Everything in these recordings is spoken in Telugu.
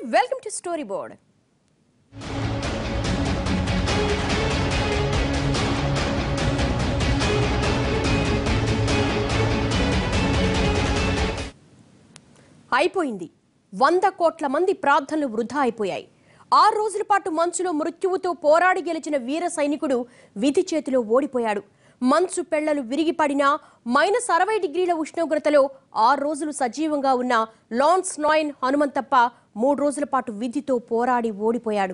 Welcome to Storyboard. అయిపోయింది. 100 కోట్ల మంది ప్రార్థనలు వృధా అయిపోయాయి. 6 రోజుల పాటు మంచులో మృత్యువుతో పోరాడి గెలిచిన వీర సైనికుడు విధి చేతిలో ఓడిపోయాడు. మంచు పెళ్లలు విరిగిపడినా -60 డిగ్రీల ఉష్ణోగ్రతలో 6 రోజులు సజీవంగా ఉన్న లాన్స్ నాయిన్ హనుమంతప్ప 3 రోజుల పాటు విధితో పోరాడి ఓడిపోయాడు.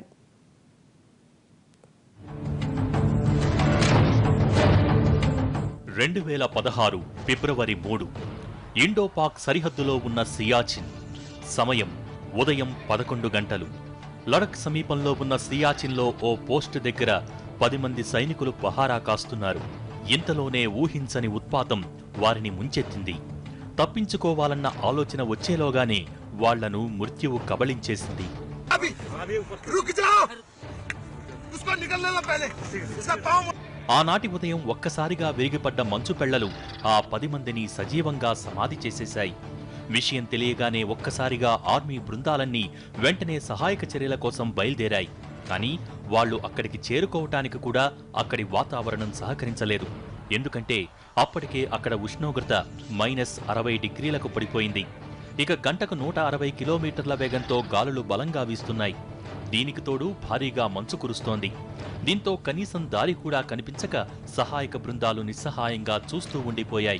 ఫిబ్రవరి 3 ఇండో-పాక్ సరిహద్దులో ఉన్న సియాచిన్. సమయం ఉదయం 11 గంటలు. లడక్ సమీపంలో ఉన్న సియాచిన్లో ఓ పోస్టు దగ్గర 10 మంది సైనికులు పహారా కాస్తున్నారు. ఇంతలోనే ఊహించని ఉత్పాతం వారిని ముంచెత్తింది. తప్పించుకోవాలన్న ఆలోచన వచ్చేలోగానే వాళ్లను మృత్యువు కబళించేసింది. ఆనాటి ఉదయం ఒక్కసారిగా విరిగిపడ్డ మంచు పెళ్లలు ఆ 10 మందిని సజీవంగా సమాధి చేసేశాయి. విషయం తెలియగానే ఒక్కసారిగా ఆర్మీ బృందాలన్నీ వెంటనే సహాయక చర్యల కోసం బయలుదేరాయి. కానీ వాళ్లు అక్కడికి చేరుకోవటానికి కూడా అక్కడి వాతావరణం సహకరించలేదు. ఎందుకంటే అప్పటికే అక్కడ ఉష్ణోగ్రత -60 డిగ్రీలకు పడిపోయింది. ఇక గంటకు 160 కిలోమీటర్ల వేగంతో గాలులు బలంగా వీస్తున్నాయి. దీనికి తోడు భారీగా మంచు కురుస్తోంది. దీంతో కనీసం దారి కూడా కనిపించక సహాయక బృందాలు నిస్సహాయంగా చూస్తూ ఉండిపోయాయి.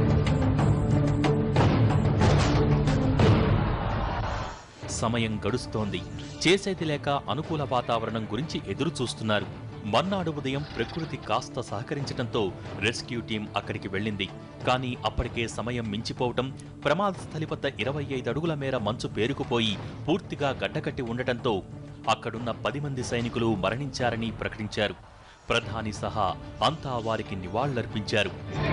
సమయం గడుస్తోంది. చేసేది లేక అనుకూల వాతావరణం గురించి ఎదురు చూస్తున్నారు. మర్నాడు ఉదయం ప్రకృతి కాస్త సహకరించడంతో రెస్క్యూ టీం అక్కడికి వెళ్ళింది. కానీ అప్పటికే సమయం మించిపోవటం, ప్రమాద స్థలి వద్ద 25 అడుగుల మేర మంచు పేరుకుపోయి పూర్తిగా గడ్డకట్టి ఉండటంతో అక్కడున్న 10 మంది సైనికులు మరణించారని ప్రకటించారు. ప్రధాని సహా అంతా వారికి నివాళులర్పించారు.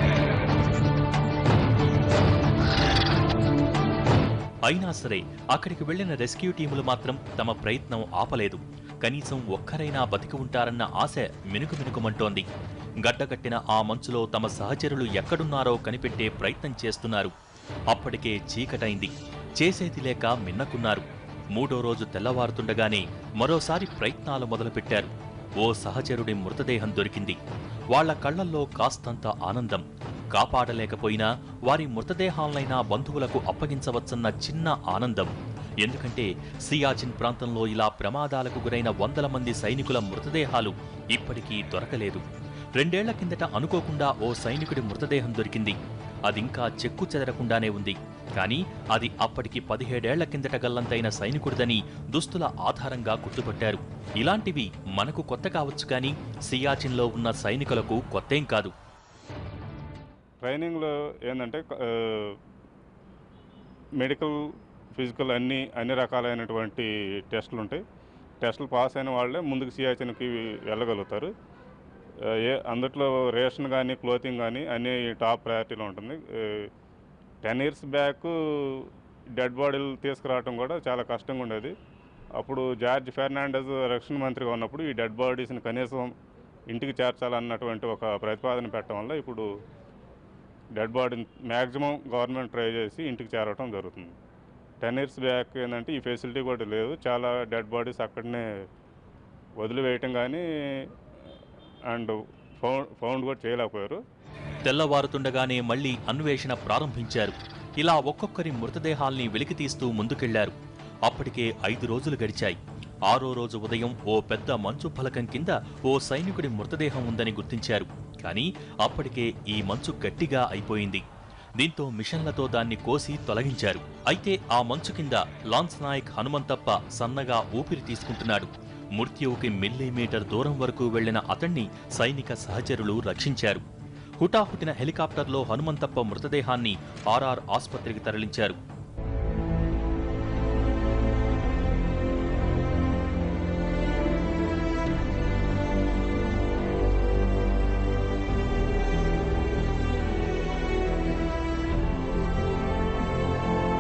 అయినా సరే అక్కడికి వెళ్లిన రెస్క్యూ టీములు మాత్రం తమ ప్రయత్నం ఆపలేదు. కనీసం ఒక్కరైనా బతికి ఉంటారన్న ఆశ మినుకుమినుకుమంటోంది. గడ్డకట్టిన ఆ మంచులో తమ సహచరులు ఎక్కడున్నారో కనిపెట్టే ప్రయత్నం చేస్తున్నారు. అప్పటికే చీకటైంది. చేసేది లేక మిన్నకున్నారు. 3వ రోజు తెల్లవారుతుండగానే మరోసారి ప్రయత్నాలు మొదలుపెట్టారు. ఓ సహచరుడి మృతదేహం దొరికింది. వాళ్ల కళ్లల్లో కాస్తంత ఆనందం. కాపాడలేకపోయినా వారి మృతదేహాలైనా బంధువులకు అప్పగించవచ్చన్న చిన్న ఆనందం. ఎందుకంటే సియాచిన్ ప్రాంతంలో ఇలా ప్రమాదాలకు గురైన 100ల మంది సైనికుల మృతదేహాలు ఇప్పటికీ దొరకలేదు. 2 ఏళ్ల కిందట అనుకోకుండా ఓ సైనికుడి మృతదేహం దొరికింది. అదింకా చెక్కు చెదరకుండానే ఉంది. కానీ అది అప్పటికి 17 ఏళ్ల కిందట గల్లంతైన సైనికుడిదని దుస్తుల ఆధారంగా గుర్తుపట్టారు. ఇలాంటివి మనకు కొత్త కావచ్చు, కానీ సియాచిన్లో ఉన్న సైనికులకు కొత్తేం కాదు. ట్రైనింగ్లో ఏంటంటే మెడికల్, ఫిజికల్ అన్ని రకాలైనటువంటి టెస్టులు ఉంటాయి. టెస్టులు పాస్ అయిన వాళ్ళే ముందుకు సియాచిన్కి వెళ్ళగలుగుతారు. అందుట్లో రేషన్ కానీ, క్లోతింగ్ కానీ అన్నీ టాప్ ప్రయారిటీలో ఉంటుంది. 10 years బ్యాక్ డెడ్ బాడీలు తీసుకురావడం కూడా చాలా కష్టంగా ఉండేది. అప్పుడు జార్జ్ ఫెర్నాండెస్ రక్షణ మంత్రిగా ఉన్నప్పుడు ఈ డెడ్ బాడీస్ని కనీసం ఇంటికి చేర్చాలన్నటువంటి ఒక ప్రతిపాదన పెట్టడం వల్ల ఇప్పుడు డెడ్ బాడీని మ్యాక్సిమం గవర్నమెంట్ ట్రై చేసి ఇంటికి చేరటం జరుగుతుంది. 10 years బ్యాక్ ఏంటంటే ఈ ఫెసిలిటీ కూడా లేదు. చాలా డెడ్ బాడీస్ అక్కడనే వదిలివేయటం కానీ అండ్ ఫౌండ్ కూడా చేయలేకపోయారు. తెల్లవారుతుండగానే మళ్లీ అన్వేషణ ప్రారంభించారు. ఇలా ఒక్కొక్కరి మృతదేహాల్ని వెలికితీస్తూ ముందుకెళ్లారు. అప్పటికే 5 రోజులు గడిచాయి. 6వ రోజు ఉదయం ఓ పెద్ద మంచు ఫలకం కింద ఓ సైనికుడి మృతదేహం ఉందని గుర్తించారు. కానీ అప్పటికే ఈ మంచు గట్టిగా అయిపోయింది. దీంతో మిషన్లతో దాన్ని కోసి తొలగించారు. అయితే ఆ మంచు కింద లాన్స్ నాయక్ హనుమంతప్ప సన్నగా ఊపిరి తీసుకుంటున్నాడు. మృత్యువుకి మిల్లీమీటర్ దూరం వరకు వెళ్లిన అతణ్ణి సైనిక సహచరులు రక్షించారు. హుటాహుటిన హెలికాప్టర్లో హనుమంతప్ప మృతదేహాన్ని ఆర్ఆర్ ఆసుపత్రికి తరలించారు.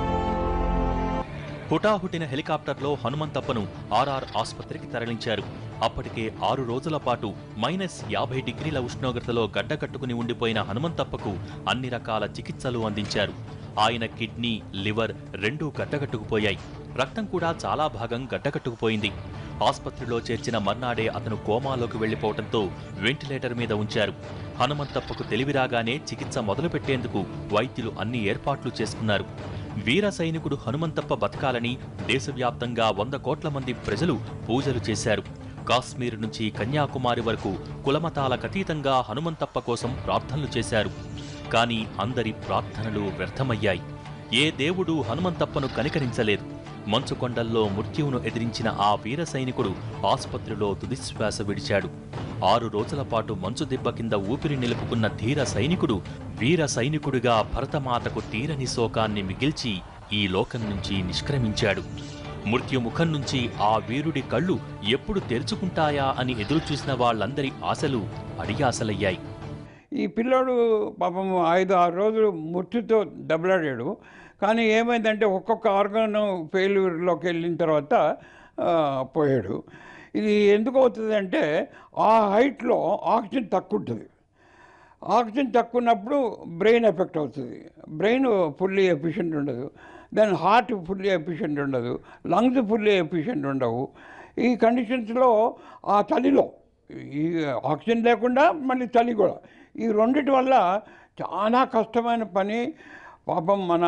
హుటాహుటిన హెలికాప్టర్లో హనుమంతప్పను ఆర్ఆర్ ఆసుపత్రికి తరలించారు. అప్పటికే 6 రోజుల పాటు -50 డిగ్రీల ఉష్ణోగ్రతలో గడ్డకట్టుకుని ఉండిపోయిన హనుమంతప్పకు అన్ని రకాల చికిత్సలు అందించారు. ఆయన కిడ్నీ, లివర్ రెండూ గడ్డకట్టుకుపోయాయి. రక్తం కూడా చాలా భాగం గడ్డకట్టుకుపోయింది. ఆస్పత్రిలో చేర్చిన మర్నాడే అతను కోమాలోకి వెళ్లిపోవడంతో వెంటిలేటర్ మీద ఉంచారు. హనుమంతప్పకు తెలివిరాగానే చికిత్స మొదలుపెట్టేందుకు వైద్యులు అన్ని ఏర్పాట్లు చేసుకున్నారు. వీర సైనికుడు హనుమంతప్ప బతకాలని దేశవ్యాప్తంగా 100 కోట్ల మంది ప్రజలు పూజలు చేశారు. కాశ్మీర్ నుంచి కన్యాకుమారి వరకు కులమతాలకతీతంగా హనుమంతప్ప కోసం ప్రార్థనలు చేశారు. కానీ అందరి ప్రార్థనలు వ్యర్థమయ్యాయి. ఏ దేవుడు హనుమంతప్పను కనికరించలేదు. మంచుకొండల్లో మృత్యువును ఎదిరించిన ఆ వీర సైనికుడు ఆసుపత్రిలో తుదిశ్వాస విడిచాడు. 6 రోజుల పాటు మంచు దెబ్బ కింద ఊపిరి నిలుపుకున్న ధీర సైనికుడు వీర సైనికుడిగా భరతమాతకు తీరని శోకాన్ని మిగిల్చి ఈ లోకం నుంచి నిష్క్రమించాడు. మృత్యుముఖం నుంచి ఆ వీరుడి కళ్ళు ఎప్పుడు తెరుచుకుంటాయా అని ఎదురుచూసిన వాళ్ళందరి ఆశలు అడియాసలయ్యాయి. ఈ పిల్లోడు పాపం 5-6 రోజులు మృత్యుతో దెబ్బలాడాడు. కానీ ఏమైందంటే ఒక్కొక్క ఆర్గాన్ ఫెయిల్యూర్లోకి వెళ్ళిన తర్వాత పోయాడు. ఇది ఎందుకు అవుతుంది అంటే ఆ హైట్లో ఆక్సిజన్ తక్కువ ఉంటుంది. ఆక్సిజన్ తక్కువ ఉన్నప్పుడు బ్రెయిన్ ఎఫెక్ట్ అవుతుంది. బ్రెయిన్ ఫుల్లీ ఎఫిషియెంట్ ఉండదు. దెన్ హార్ట్ ఫుల్లీ ఎఫిషియెంట్ ఉండదు. లంగ్స్ ఫుల్లీ ఎఫిషియెంట్ ఉండవు. ఈ కండిషన్స్లో ఆ చలిలో ఈ ఆక్సిజన్ లేకుండా మళ్ళీ చలి కూడా, ఈ రెండిటి వల్ల చాలా కష్టమైన పని. పాపం మన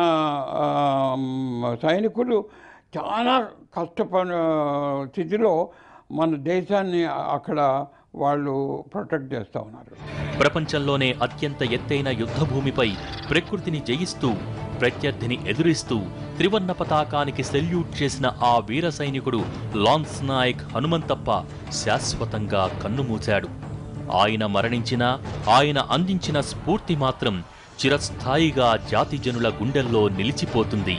సైనికులు చాలా కష్టపడి స్థితిలో మన దేశాన్ని అక్కడ వాళ్ళు ప్రొటెక్ట్ చేస్తూ ఉన్నారు. ప్రపంచంలోనే అత్యంత ఎత్తైన యుద్ధభూమిపై ప్రకృతిని జయిస్తూ ప్రత్యర్థిని ఎదురిస్తూ త్రివర్ణ పతాకానికి సెల్యూట్ చేసిన ఆ వీర సైనికుడు లాన్స్ నాయక్ హనుమంతప్ప శాశ్వతంగా కన్నుమూశాడు. ఆయన మరణించినా ఆయన అందించిన స్ఫూర్తి మాత్రం చిరస్థాయిగా జాతి జనుల గుండెల్లో నిలిచిపోతుంది.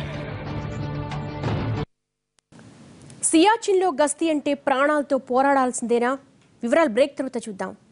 సియాచిన్లో గస్తీ అంటే ప్రాణాలతో పోరాడాల్సిందేనా? వివరాలు బ్రేక్ తర్వాత చూద్దాం.